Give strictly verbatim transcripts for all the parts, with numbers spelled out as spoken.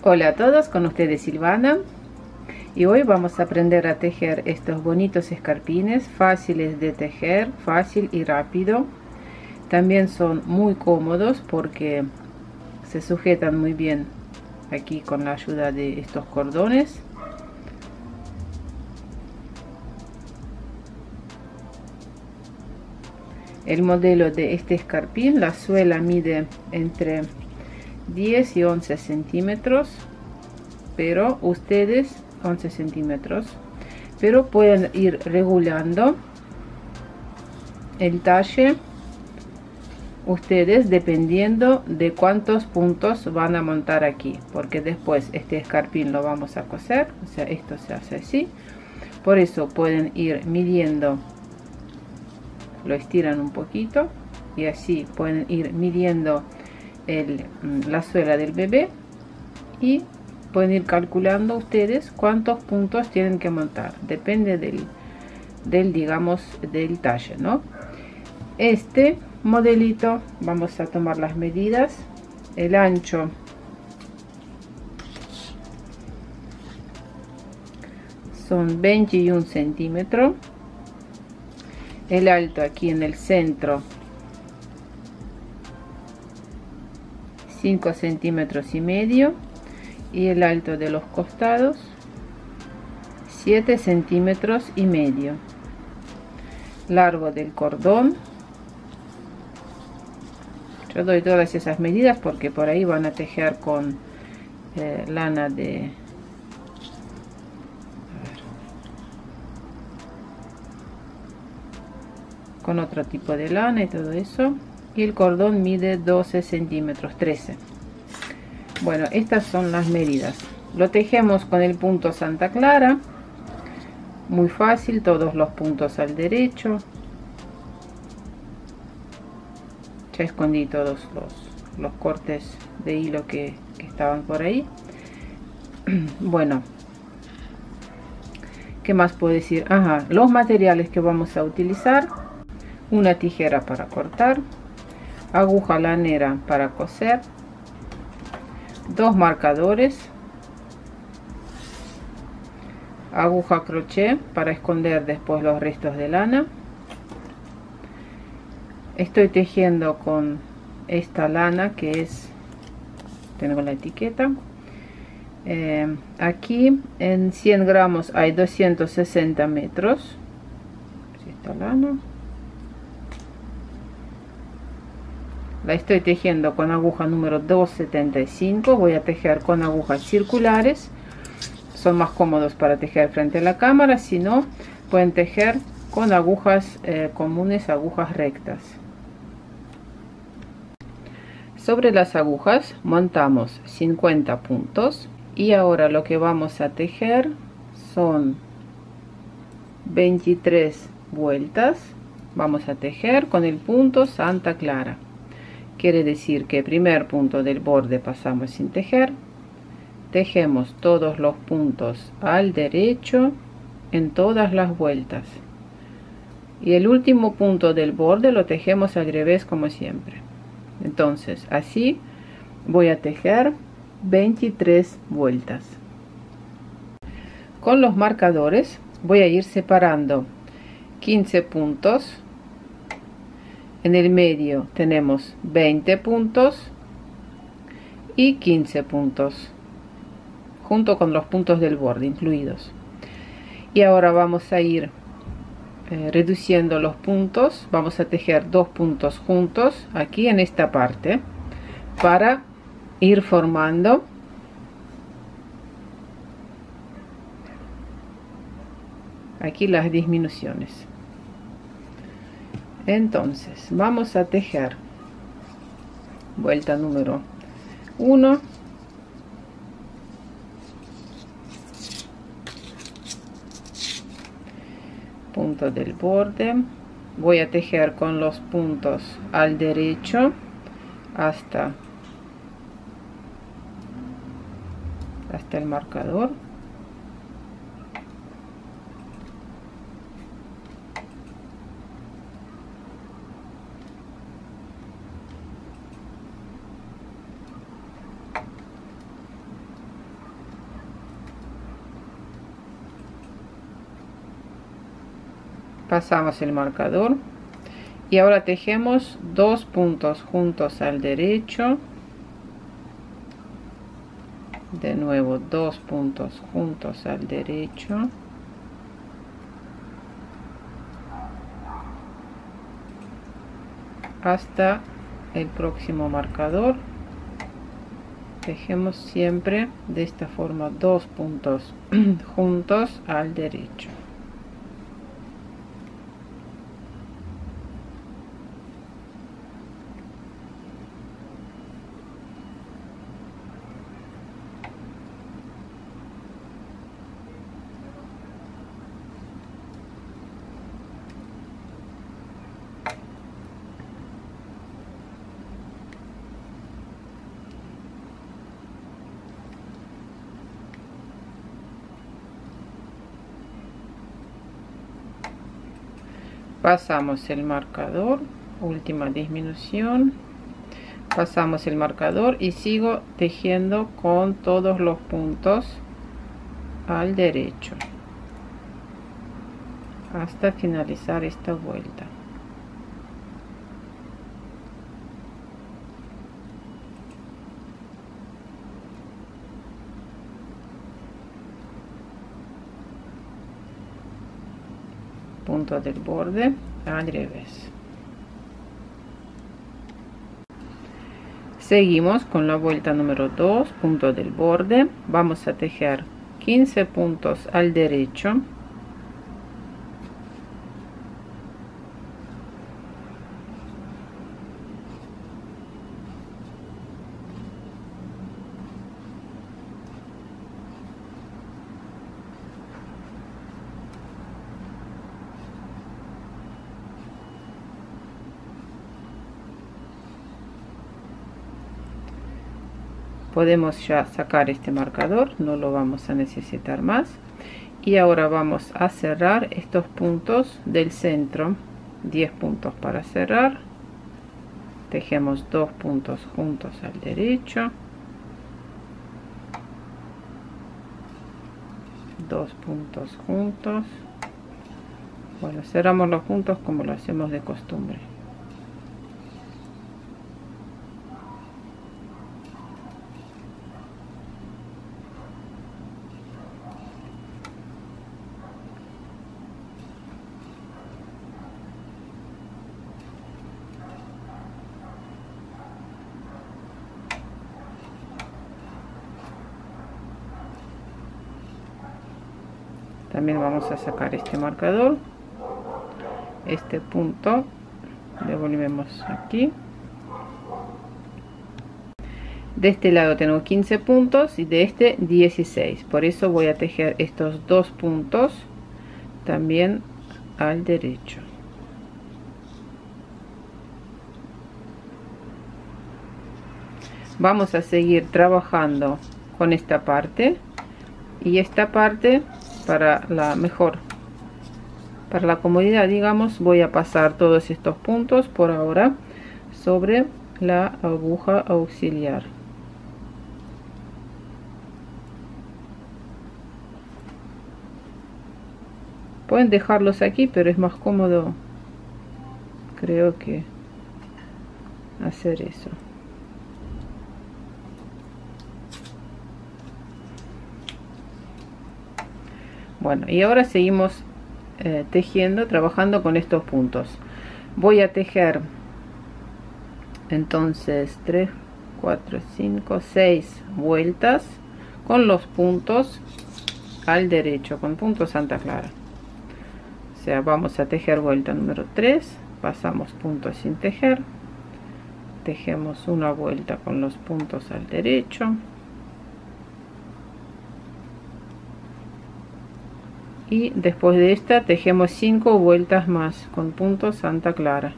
Hola a todos, con ustedes Silvana, y hoy vamos a aprender a tejer estos bonitos escarpines fáciles de tejer, fácil y rápido. También son muy cómodos porque se sujetan muy bien aquí con la ayuda de estos cordones. El modelo de este escarpín, la suela mide entre diez y once centímetros, pero ustedes once centímetros, pero pueden ir regulando el talle ustedes dependiendo de cuántos puntos van a montar aquí, porque después este escarpín lo vamos a coser, o sea, esto se hace así. Por eso pueden ir midiendo, lo estiran un poquito y así pueden ir midiendo el, la suela del bebé, y pueden ir calculando ustedes cuántos puntos tienen que montar, depende del, del digamos del talle, ¿no? Este modelito vamos a tomar las medidas. El ancho son veintiún centímetros, el alto aquí en el centro cinco centímetros y medio, y el alto de los costados siete centímetros y medio. Largo del cordón, yo doy todas esas medidas porque por ahí van a tejer con eh, lana de a ver, con otro tipo de lana y todo eso. Y el cordón mide doce centímetros, trece. Bueno, estas son las medidas. Lo tejemos con el punto Santa Clara, muy fácil, todos los puntos al derecho. Ya escondí todos los, los cortes de hilo que, que estaban por ahí. Bueno, ¿qué más puedo decir? Ajá, los materiales que vamos a utilizar: una tijera para cortar, aguja lanera para coser, dos marcadores, aguja crochet para esconder después los restos de lana. Estoy tejiendo con esta lana que es, tengo la etiqueta, eh, aquí en cien gramos hay doscientos sesenta metros. Esta lana la estoy tejiendo con aguja número doscientos setenta y cinco. Voy a tejer con agujas circulares, son más cómodos para tejer frente a la cámara. Si no, pueden tejer con agujas eh, comunes, agujas rectas. Sobre las agujas montamos cincuenta puntos, y ahora lo que vamos a tejer son veintitrés vueltas. Vamos a tejer con el punto Santa Clara. Quiere decir que el primer punto del borde pasamos sin tejer, tejemos todos los puntos al derecho en todas las vueltas, y el último punto del borde lo tejemos al revés como siempre. Entonces así voy a tejer veintitrés vueltas. Con los marcadores voy a ir separando quince puntos. En el medio tenemos veinte puntos y quince puntos, junto con los puntos del borde incluidos. Y ahora vamos a ir eh, reduciendo los puntos. Vamos a tejer dos puntos juntos aquí en esta parte para ir formando aquí las disminuciones. Entonces vamos a tejer vuelta número uno, punto del borde. Voy a tejer con los puntos al derecho hasta hasta el marcador. Pasamos el marcador y ahora tejemos dos puntos juntos al derecho, de nuevo dos puntos juntos al derecho, hasta el próximo marcador. Tejemos siempre de esta forma dos puntos juntos al derecho. Pasamos el marcador, última disminución, pasamos el marcador y sigo tejiendo con todos los puntos al derecho hasta finalizar esta vuelta. Punto del borde al revés. Seguimos con la vuelta número dos, punto del borde. Vamos a tejer quince puntos al derecho, podemos ya sacar este marcador, no lo vamos a necesitar más. Y ahora vamos a cerrar estos puntos del centro, diez puntos para cerrar. Tejemos dos puntos juntos al derecho, dos puntos juntos. Bueno, cerramos los puntos como lo hacemos de costumbre. También vamos a sacar este marcador, este punto, devolvemos aquí. De este lado tengo quince puntos y de este dieciséis, por eso voy a tejer estos dos puntos también al derecho. Vamos a seguir trabajando con esta parte y esta parte, para la mejor, para la comodidad, digamos, voy a pasar todos estos puntos por ahora sobre la aguja auxiliar. Pueden dejarlos aquí, pero es más cómodo, creo, que hacer eso. Bueno, y ahora seguimos eh, tejiendo, trabajando con estos puntos. Voy a tejer entonces tres, cuatro, cinco, seis vueltas con los puntos al derecho, con punto Santa Clara. O sea, vamos a tejer vuelta número tres, pasamos puntos sin tejer, tejemos una vuelta con los puntos al derecho. Y después de esta tejemos cinco vueltas más con punto Santa Clara.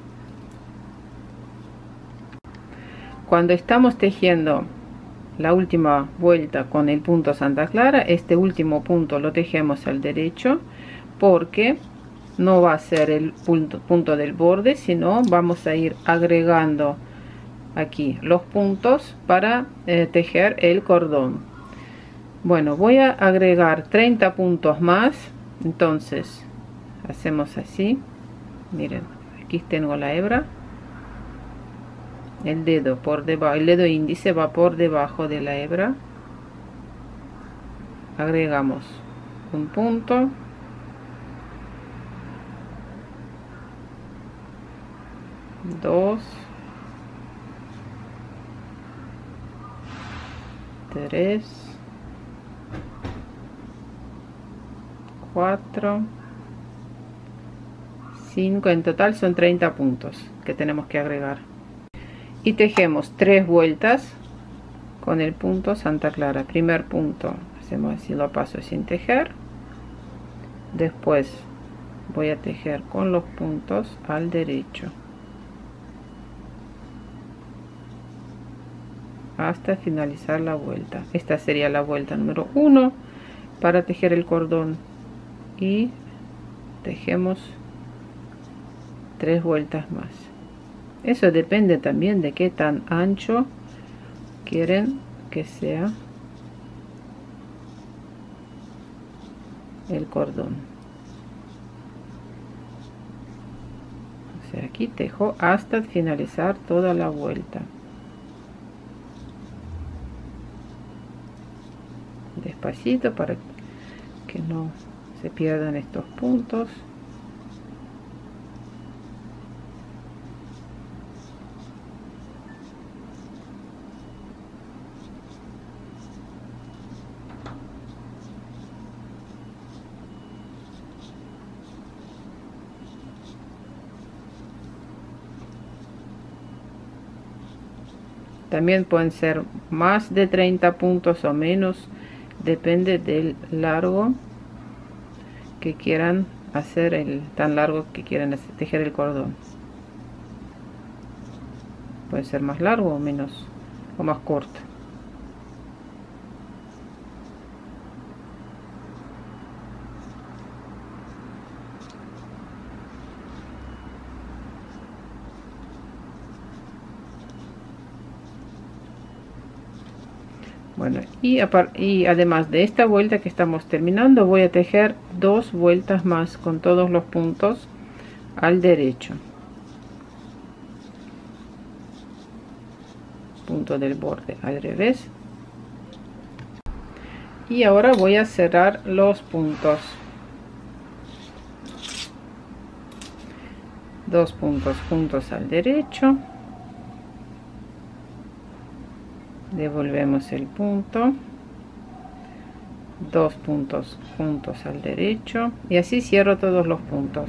Cuando estamos tejiendo la última vuelta con el punto Santa Clara, este último punto lo tejemos al derecho, porque no va a ser el punto, punto del borde, sino vamos a ir agregando aquí los puntos para eh, tejer el cordón. Bueno, voy a agregar treinta puntos más, entonces hacemos así, miren, aquí tengo la hebra, el dedo por debajo, el dedo índice va por debajo de la hebra, agregamos un punto, dos, tres, cuatro, cinco, en total son treinta puntos que tenemos que agregar. Y tejemos tres vueltas con el punto Santa Clara. Primer punto hacemos así, lo paso sin tejer, después voy a tejer con los puntos al derecho hasta finalizar la vuelta. Esta sería la vuelta número uno para tejer el cordón, y tejemos tres vueltas más. Eso depende también de qué tan ancho quieren que sea el cordón. O sea, aquí tejo hasta finalizar toda la vuelta. Despacito para que no se pierdan estos puntos. También pueden ser más de treinta puntos o menos, depende del largo que quieran hacer, el tan largo que quieran hacer, tejer el cordón. Puede ser más largo o menos, o más corto. Bueno, y, y además de esta vuelta que estamos terminando, voy a tejer dos vueltas más con todos los puntos al derecho, punto del borde al revés, y ahora voy a cerrar los puntos, dos puntos juntos al derecho, devolvemos el punto, dos puntos juntos al derecho, y así cierro todos los puntos.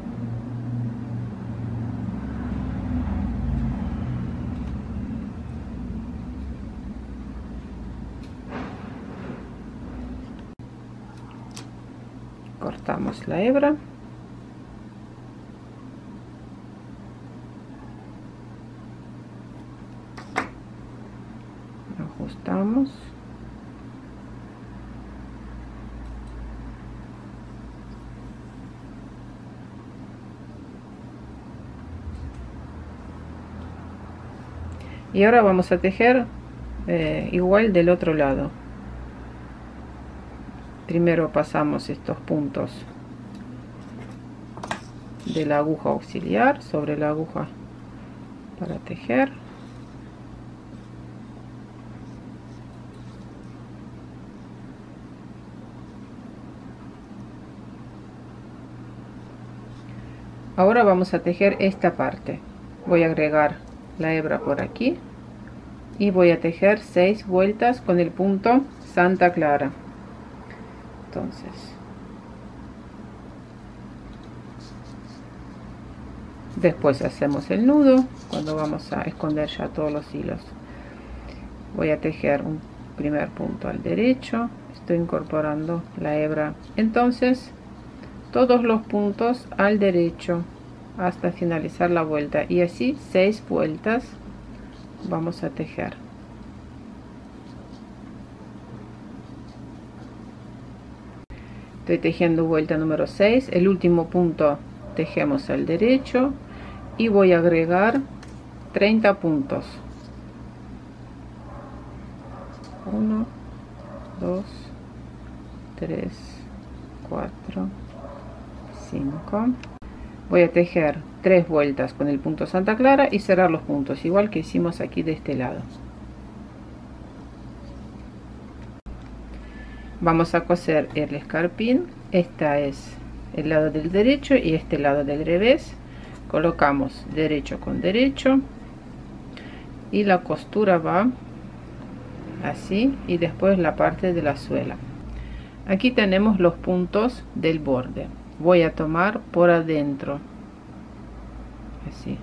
Cortamos la hebra, ajustamos, y ahora vamos a tejer eh, igual del otro lado. Primero pasamos estos puntos de la aguja auxiliar sobre la aguja para tejer, ahora vamos a tejer esta parte. Voy a agregar la hebra por aquí y voy a tejer seis vueltas con el punto Santa Clara. Entonces, después hacemos el nudo cuando vamos a esconder ya todos los hilos. Voy a tejer un primer punto al derecho, estoy incorporando la hebra, entonces todos los puntos al derecho hasta finalizar la vuelta, y así seis vueltas vamos a tejer. Estoy tejiendo vuelta número seis, el último punto tejemos al derecho y voy a agregar treinta puntos. uno, dos, tres, cuatro, cinco. Voy a tejer tres vueltas con el punto Santa Clara y cerrar los puntos igual que hicimos aquí de este lado. Vamos a coser el escarpín. Este es el lado del derecho y este lado del revés. Colocamos derecho con derecho y la costura va así, y después la parte de la suela. Aquí tenemos los puntos del borde. Voy a tomar por adentro, así,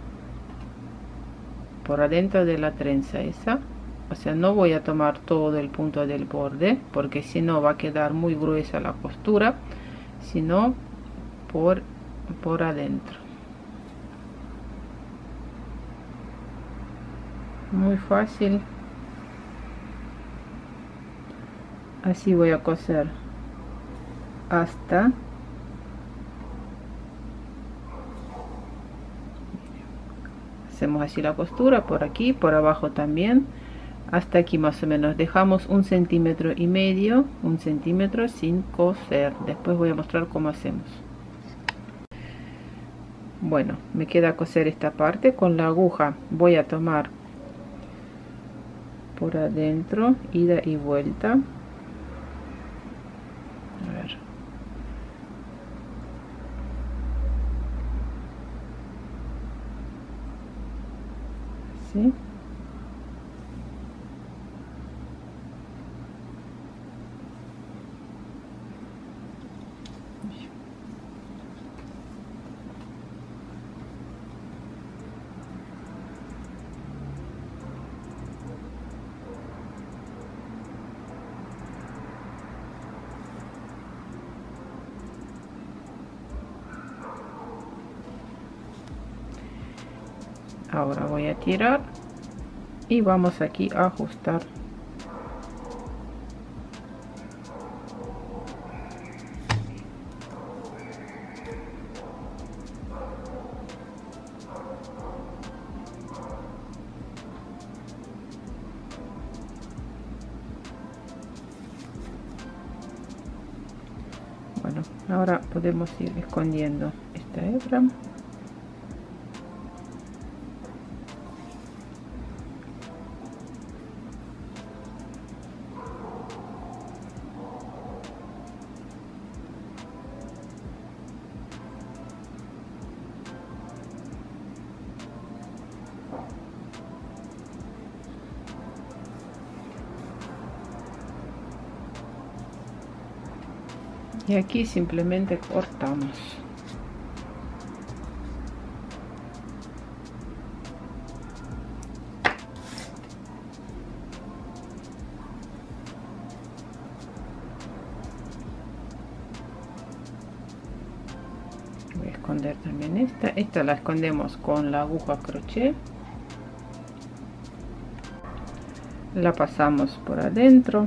por adentro de la trenza esa, o sea, no voy a tomar todo el punto del borde porque si no va a quedar muy gruesa la costura, sino por por adentro. Muy fácil. Así voy a coser hasta hacemos así la costura por aquí, por abajo también, hasta aquí más o menos. Dejamos un centímetro y medio, un centímetro sin coser. Después voy a mostrar cómo hacemos. Bueno, me queda coser esta parte. Con la aguja voy a tomar por adentro, ida y vuelta. A ver. Así. Ahora voy a tirar y vamos aquí a ajustar. Bueno, ahora podemos ir escondiendo esta hebra. Y aquí simplemente cortamos. Voy a esconder también esta. Esta la escondemos con la aguja crochet. La pasamos por adentro.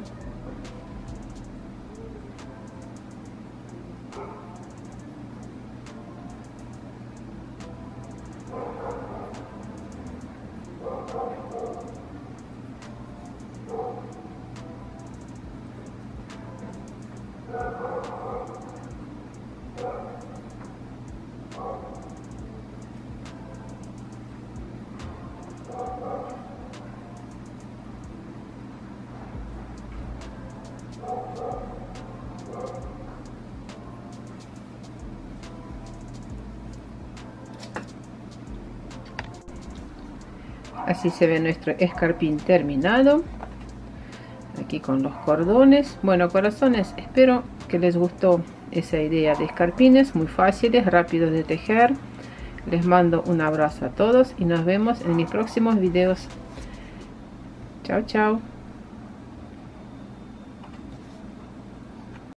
Así se ve nuestro escarpín terminado. Aquí con los cordones. Bueno, corazones, espero que les gustó esa idea de escarpines muy fáciles, rápidos de tejer. Les mando un abrazo a todos y nos vemos en mis próximos videos. Chao, chao.